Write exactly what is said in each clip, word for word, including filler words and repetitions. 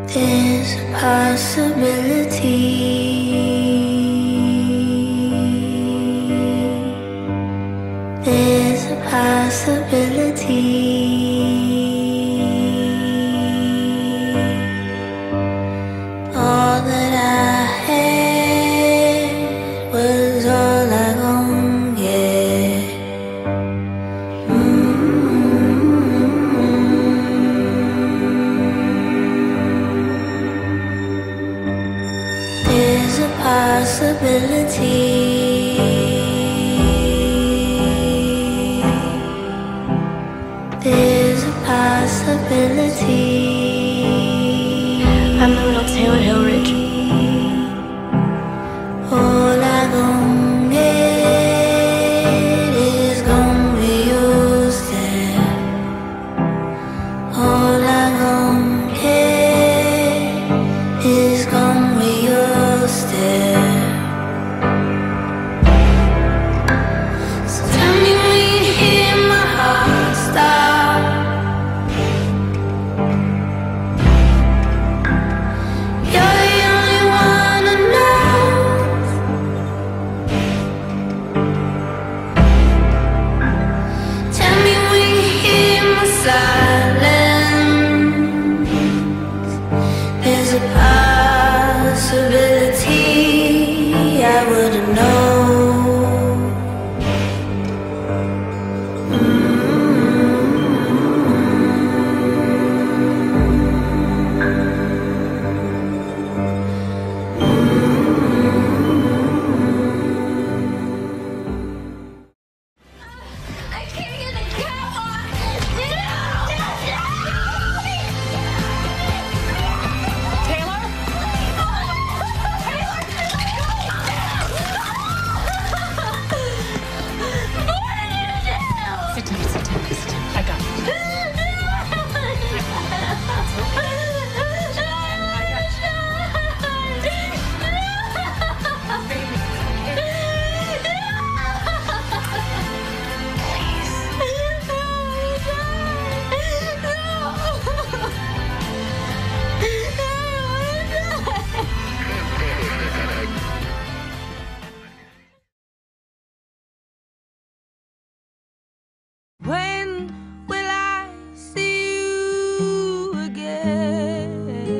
There's a possibility. There's a possibility. All that I had was all I gon' get. There's a possibility. There's a possibility. I'm the real Taylor Hillridge. All I gon' get is gon' be yours there. All I gon' get is gon' be yours there. So tell me when you hear my heart stop. You're the only one I know. Tell me when you hear my silence. There's a possibility I wouldn't know. I can't get the cap on. Taylor? Sit down, sit down, sit down. I got it. When will I see you again?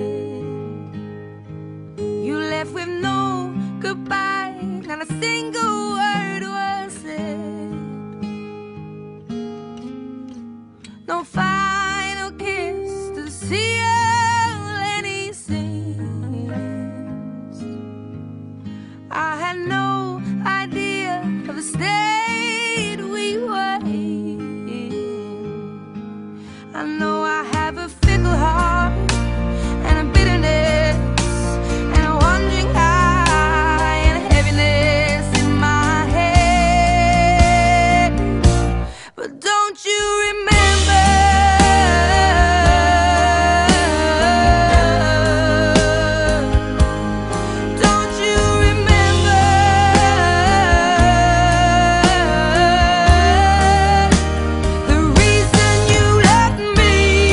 You left with no goodbye, not a single word was said. No final kiss to seal any sins. I had no idea of the state we were in. I know I have a fickle heart and a bitterness and a wandering eye and a heaviness in my head. But don't you remember? Don't you remember the reason you left me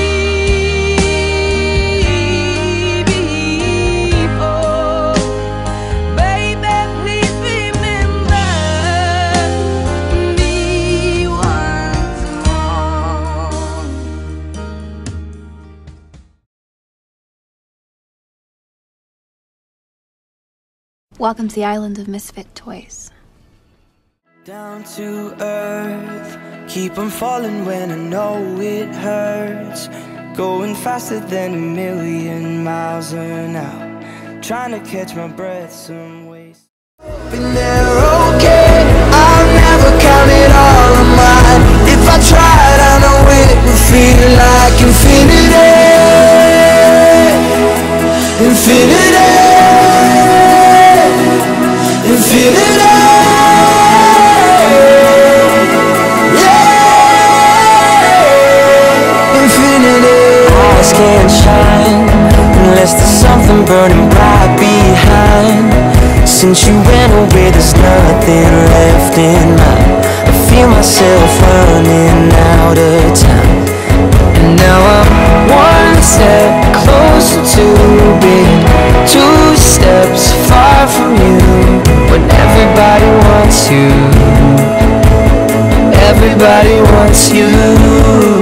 before? Baby, please remember me once more. Welcome to the island of misfit toys. Down to earth, keep on falling when I know it hurts. Going faster than a million miles an hour, trying to catch my breath some ways. Been there, okay, I'll never count it all on mine. If I tried, I know it would feel like infinity. Infinity. Infinity. Eyes can't shine unless there's something burning right behind. Since you went away, there's nothing left in mine. I feel myself running out of time, and now I'm one step closer. closer to being two steps far from you. When everybody wants you, everybody wants you.